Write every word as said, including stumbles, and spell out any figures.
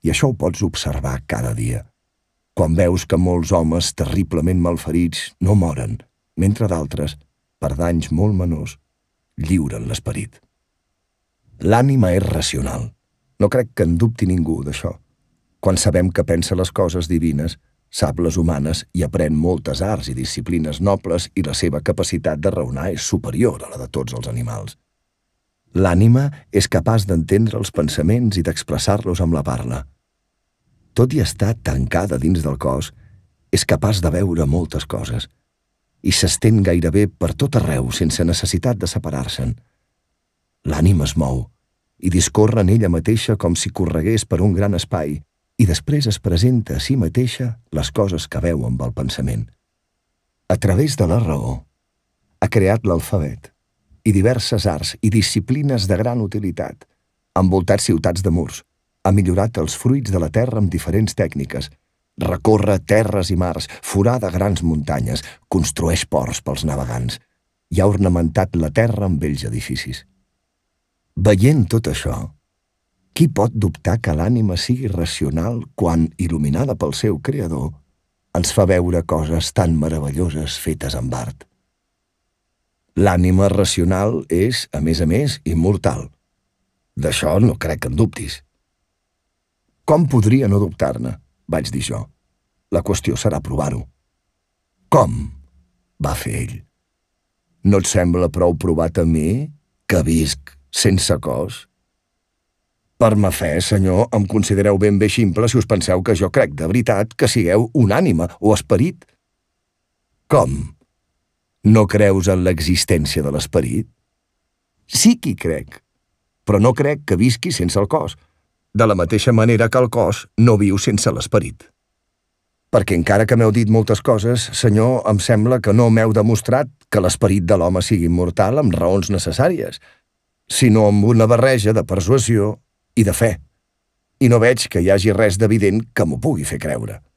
I això ho pots observar cada dia. Quan veus que molts homes terriblement malferits no moren, mentre d'altres, per danys molt menors, lliuren l'esperit. L'ànima és racional. No crec que en dubti ningú d'això. Quan sabem que pensa les coses divines, sap les humanes i aprèn moltes arts i disciplines nobles i la seva capacitat de raonar és superior a la de tots els animals. L'ànima és capaç d'entendre els pensaments i d'expressar-los amb la parla. Tot i estar tancada dins del cos, és capaç de veure moltes coses i s'estén gairebé per tot arreu sense necessitat de separar-se'n. L'ànima es mou i discorre en ella mateixa com si corregués per un gran espai i després es presenta a si mateixa les coses que veu amb el pensament. A través de la raó, ha creat l'alfabet i diverses arts i disciplines de gran utilitat, ha envoltat ciutats de murs, ha millorat els fruits de la terra amb diferents tècniques, recorre terres i mars, forada grans muntanyes, construeix ports pels navegants i ha ornamentat la terra amb bells edificis. Veient tot això, qui pot dubtar que l'ànima sigui racional quan, il·luminada pel seu creador, ens fa veure coses tan meravelloses fetes amb art? L'ànima racional és, a més a més, immortal. D'això no crec que en dubtis. Com podria no dubtar-ne? Vaig dir jo. La qüestió serà provar-ho. Com? Va fer ell. No et sembla prou provat a mi que visc sense cos? Per ma fe, senyor, em considereu ben bé ximple si us penseu que jo crec de veritat que sigueu una ànima o esperit. Com? No creus en l'existència de l'esperit? Sí que hi crec, però no crec que visqui sense el cos, de la mateixa manera que el cos no viu sense l'esperit. Perquè encara que m'heu dit moltes coses, senyor, em sembla que no m'heu demostrat que l'esperit de l'home sigui immortal amb raons necessàries, sinó amb una barreja de persuasió i de fe. I no veig que hi hagi res d'evident que m'ho pugui fer creure.